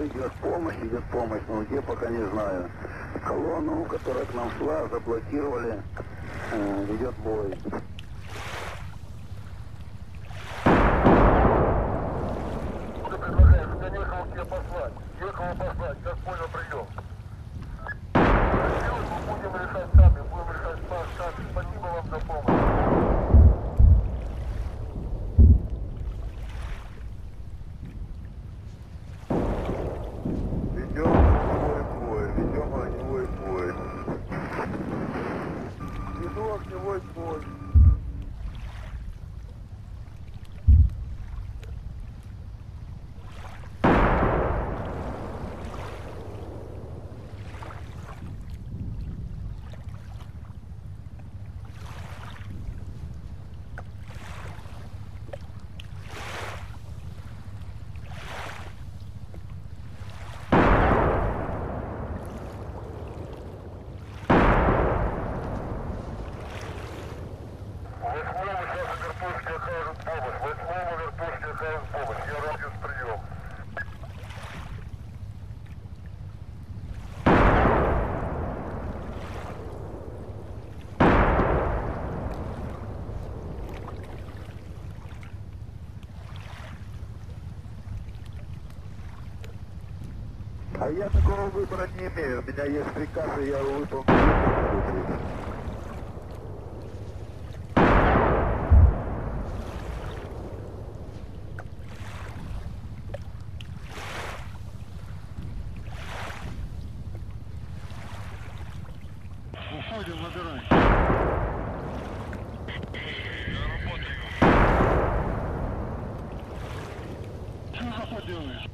идет помощь, но где пока не знаю. Колонну, которая к нам шла, заблокировали, идет бой. Предлагаю, я ехал тебе послать, сейчас понял прием. Мы будем решать сами, сами. Спасибо вам за помощь. Ведем огневой бой. Веду огневой бой. А я такого выбора не имею. У меня есть приказ, и я его выполню. Уходим, набирай. Я работаю. Что заход делаешь?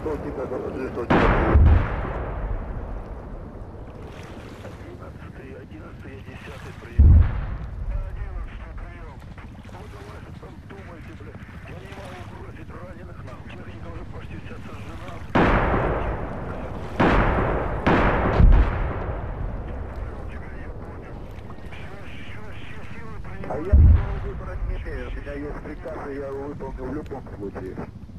что тебя, доложи, что тебя прием. 11-й, 10-й прием. 11 прием. Вот давай там думайте, бля. Я не могу бросить раненых нам. Техника уже почти вся сожжена. А я выбора не имею. У меня есть приказ, и я его выполню в любом случае.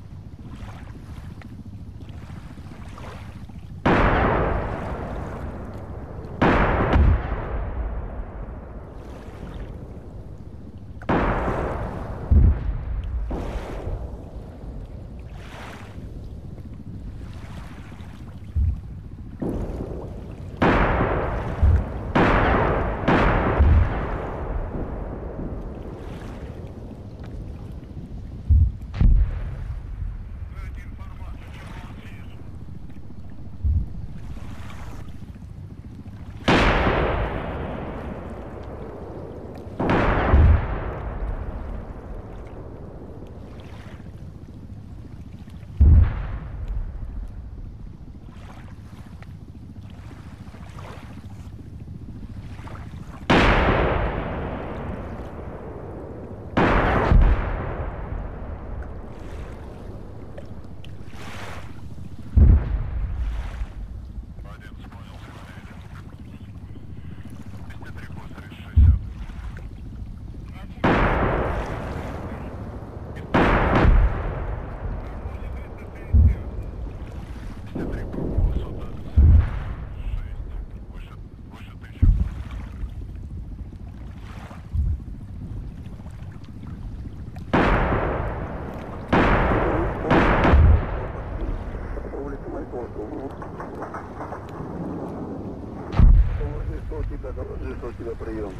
Доложи, что у тебя прием.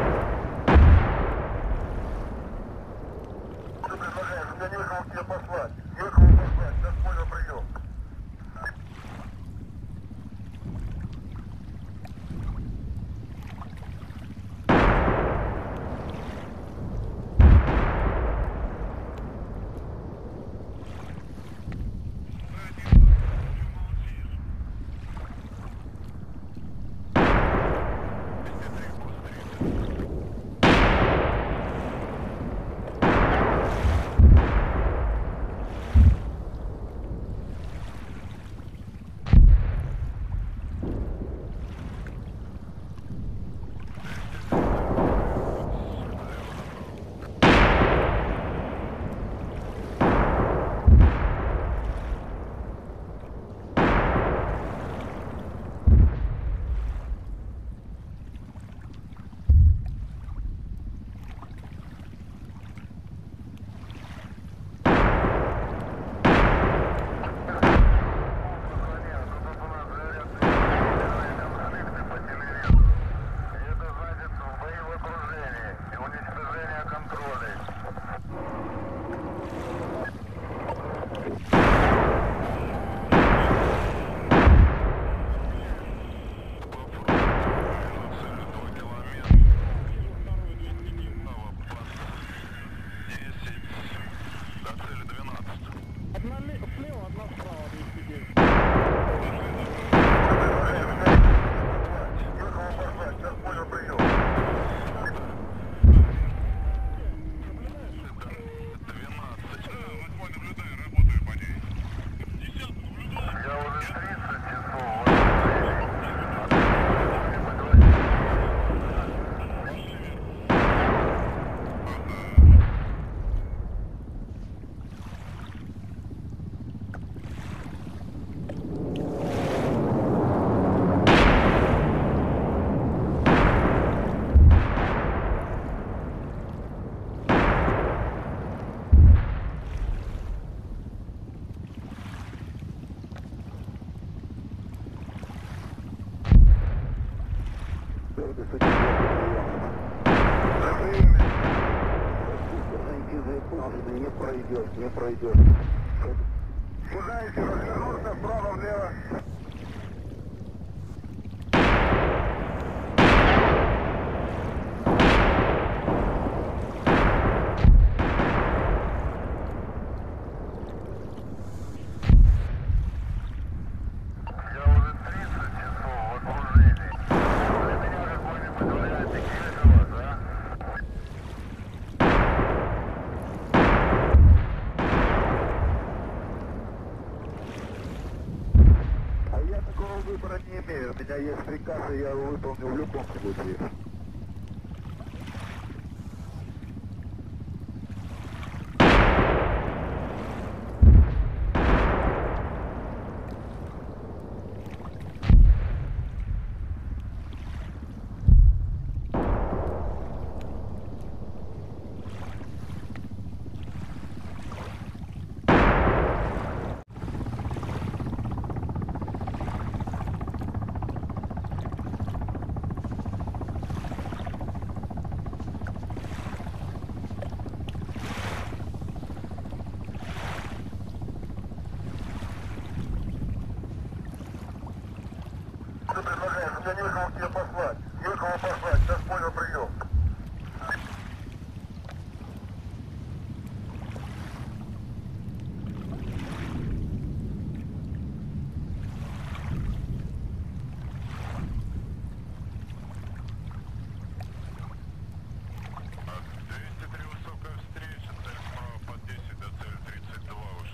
Я не могу тебя послать. 4-й судебный прием. Не пройдет, не пройдет. Куда идти? Развернуться вправо, влево. Я уже 30 часов в окружении. Для меня какой-нибудь вариантик есть у вас, а? А я такого выбора не имею. У меня есть приказ, и я его выполню в любом случае. Ты предлагаешь, у меня некого тебе послать. Некого послать, сейчас понял прием. Высокая встреча, цель справа под 10 до цели 32 уже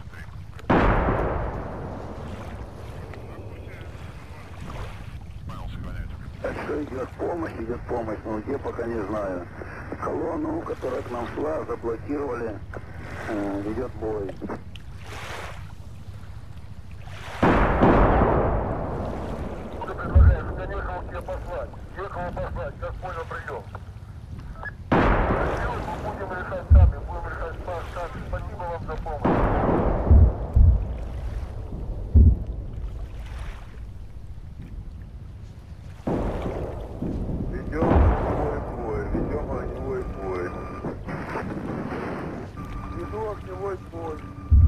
3. Понял, сохранять. Так что идет помощь, но где пока не знаю. Колонну, которая к нам шла, заблокировали, идет бой. Ты предлагаешь, у меня некого тебе послать. Некого послать, сейчас понял прием. Мы будем решать сами, будем решать сами. Спасибо вам за помощь. Ведем огневой бой, ведем огневой бой. Веду огневой бой.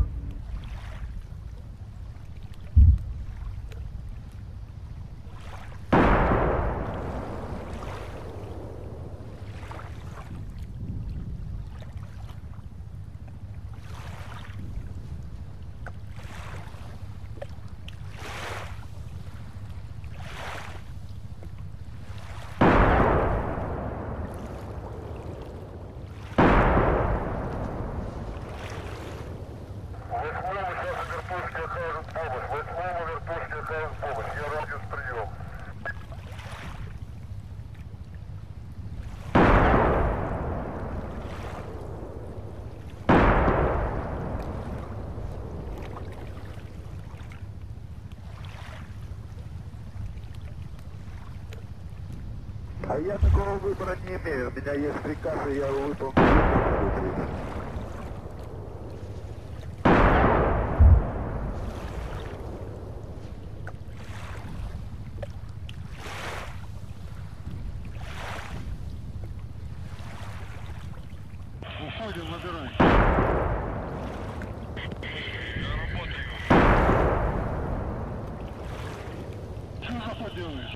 Восьмому вертушке окажут помощь. Я радиус прием. А я такого выбора не имею. У меня есть приказ, и я его выполню в любом случае. Уходим, набирай. Что поделаешь?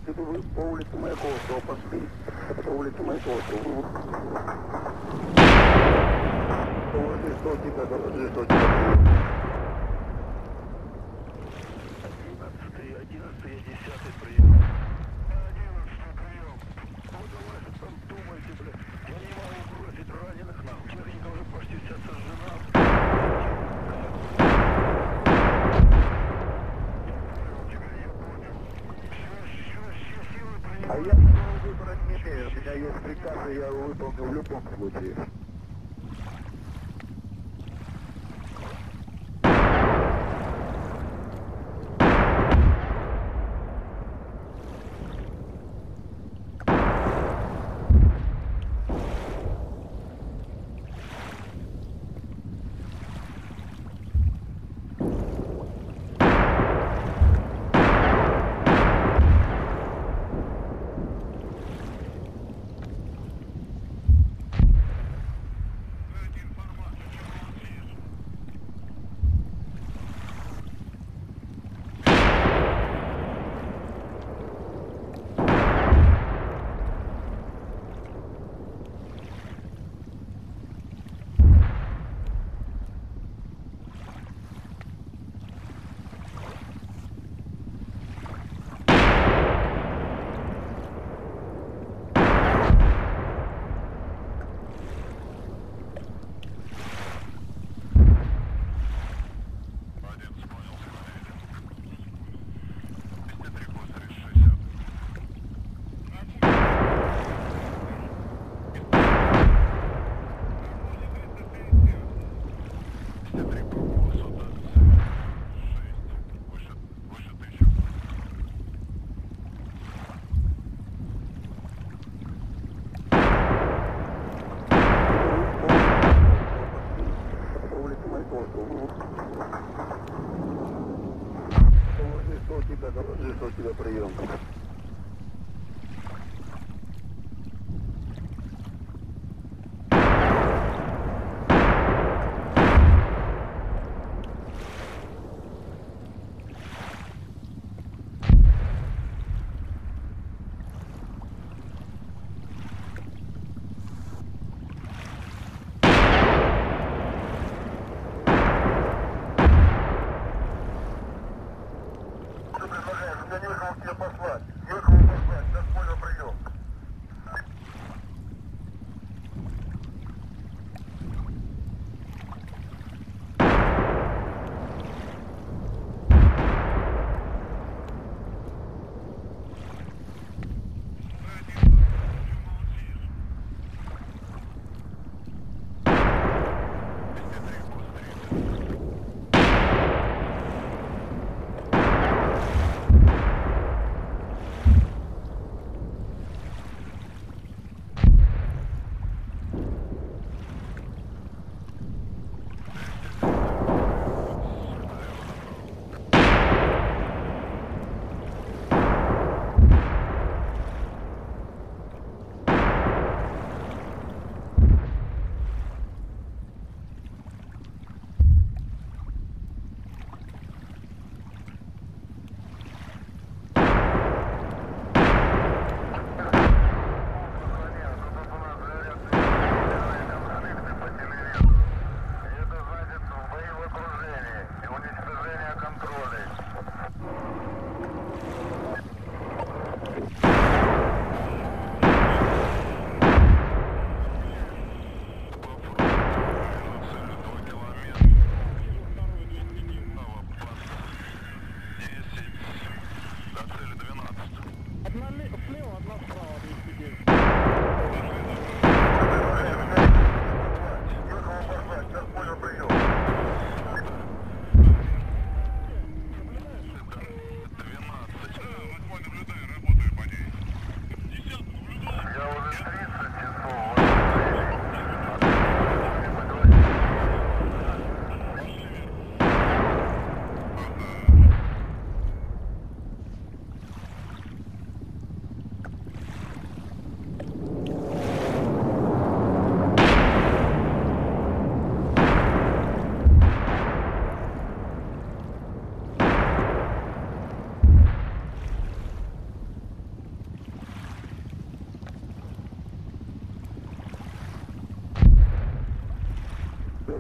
Вы по улице Маяковского пошли. По улице Маяковского. Доложи, что у тебя, доложи, что у тебя. 11-й, 10-й прием. 11-й прием. Вот давай же там думайте, бля. Я не могу бросить раненых нам. Техника уже почти вся сожжена. А я выбрать не имею. У меня есть приказы, я его выполню в любом случае. Доложи, что у тебя прием.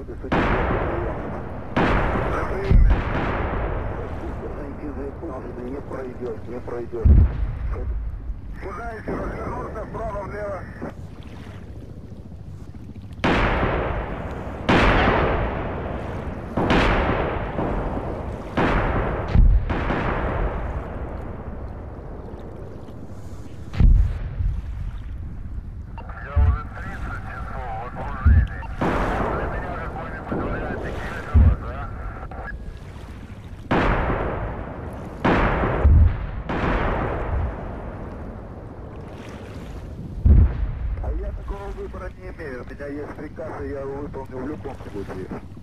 без приема. Я понял, что не пройдешь, не пройдешь. Куда еще развернуться? Вправо, влево. А я такого выбора не имею. У меня есть приказ, и я его выполню в любом случае.